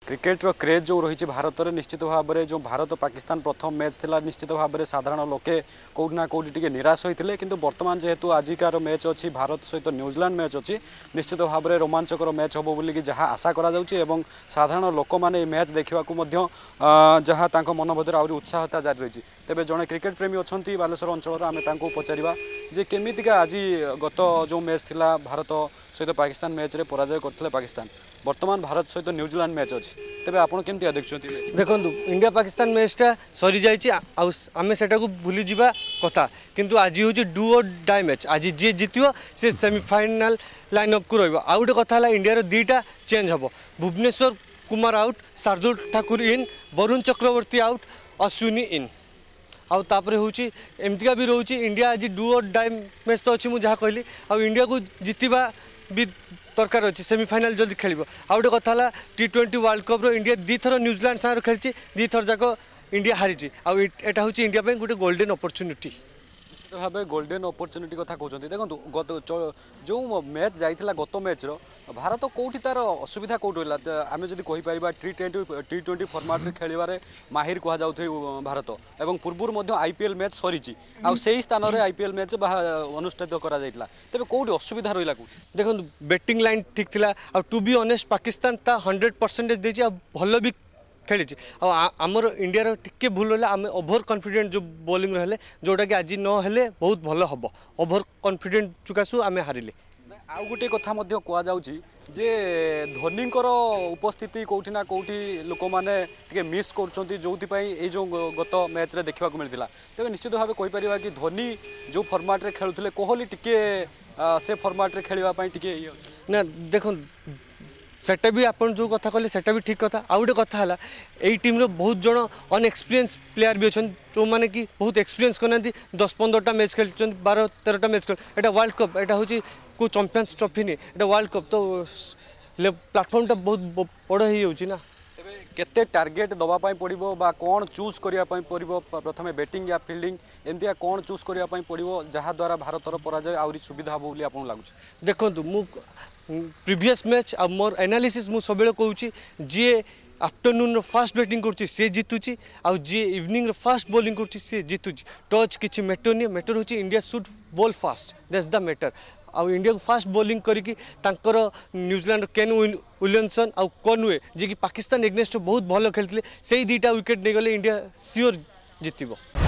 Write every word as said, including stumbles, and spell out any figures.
Cricketer craze जो रही भारत में निश्चित भाव में जो भारत पाकिस्तान प्रथम मैच थिला निश्चित भाव में साधारण लोके कौटना कौटी टी निराश होते किंतु वर्तमान जेहेतु आजिकार मैच अच्छी भारत सहित न्यूजीलैंड मैच अच्छी निश्चित भाव में रोमांचकर मैच हम बोलिकी जहाँ आशा करा साधारण लोक मैंने मैच देखा जहाँ मन भर आहरी उत्साहता जारी रही तेज जड़े क्रिकेट प्रेमी अच्छा बालेश्वर अंचल आम पचारा जे केमितिका आज गत जो मैच थिला भारत सहित पाकिस्तान मैच रे पराजय करते पाकिस्तान वर्तमान भारत सहित न्यूजीलैंड मैच अच्छी तेज आप देखते देखो इंडिया पाकिस्तान मैचटा सरी जामें से भूली जावा कथा किंतु आज हूँ डू और डाई मैच आज जी जितव से सेमिफाइनाल लाइनअप को रहा आउ गोटे कथा इंडिया दुईटा चेंज हम Bhuvneshwar Kumar out Shardul Thakur in Varun Chakravarthy out Ashwini in आउ तापरे हूँ एमतिका भी रोचे इंडिया आज डू और डाई मैच तो अच्छी मुझे कहली आ इंडिया को जितवा भी दरकार अच्छी सेमिफाइनाल जल्दी खेल आउ गोटे कथा टी ट्वेंटी वर्ल्ड कप रो इंडिया दी थर न्यूजीलैंड सागर खेली दी थर जाक इंडिया हारी आउ एटा हूँ इंडिया गोटे गोल्डन अपॉर्चुनिटी भाव गोल्डन अपॉर्चुनिटी कथा कहते देखो गत जो मैच जाइला गत मैच रो भारत कौटी तार असुविधा कौट रहा आम जब कहीपर T twenty T twenty format खेल माहिर कहुथे भारत और पूर्व आईपीएल मैच सरी आई स्थान में आईपीएल मैच अनुष्ठित करा तेज कौटी असुविधा रहा देखो बैटिंग लाइन ठीक थिला आ टू बी ऑनेस्ट पाकिस्तान ता हंड्रेड परसेंटेज देछि भल भी खेली आमर इंडिया टिके भूल है आम ओभर कॉन्फिडेंट जो बॉलिंग रहे जोटा कि आज न हेले बहुत भल हम ओभर कॉन्फिडेंट चुकासु आम हारिले आउ गोटे कथा कहुच्छी जे धोनी उपस्थिति कौटी ना कौटी लोक मैंने मिस कर जो गत मैच रे देखा मिलता तेज निश्चित भाव कहीपर कि धोनी जो फर्माट रे खेलुले कोहली टिके से फर्माट रे खेलवाई टिके ना देखो सेटा भी आपन जो कथा कहले सेटा भी ठीक कथा आउ गोटे कथा है यही टीम रो बहुत जन अनएक्सपीरियंस प्लेयर भी अच्छा जो मैंने कि बहुत एक्सपीरियंस करना दस पंद्रहटा मैच खेल बारह तेरहटा मैच खेल एटा वर्ल्ड कप एटा हूँ को चैंपियंस ट्रॉफी नहीं एटा वर्ल्ड कप तो प्लेटफॉर्म बहुत बड़ हो ना केते टार्गेट दवापाई पड़ो बा कौन चूज करने पड़ो प्रथम बैटिंग या फील्डिंग एमती कौन चूज करने पड़ो जहाद्वारा भारतर पराजय आहरी सुविधा हम बोली आपको लगुच देखो मु प्रीवियस मैच आ मोर एनालिसिस मु सब कहूँ जी आफ्टरनून फास्ट बैटिंग करुच्ची सी जितुची आउ जी इवनिंग फास्ट बॉलिंग करुच्ची सी जितुची टच किसी मैटर नहीं मैटर होची India should bowl fast that's the matter आउ इंडिया को फास्ट बॉलिंग करिकी तांकर न्यूजीलैंड केन विलियमसन आउ कॉनवे जी कि पाकिस्तान एग्नेस्ट बहुत भल खेलते से दुईटा विकेट नहीं गले इंडिया सियोर जितब।